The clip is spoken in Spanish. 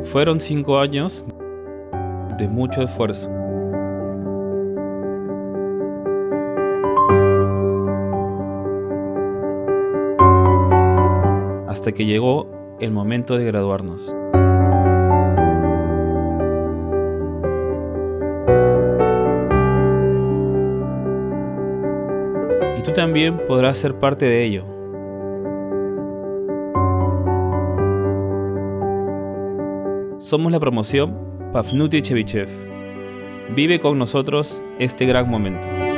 Fueron 5 años de mucho esfuerzo. Hasta que llegó el momento de graduarnos. Y tú también podrás ser parte de ello. Somos la promoción Pafnuty Chebyshev. Vive con nosotros este gran momento.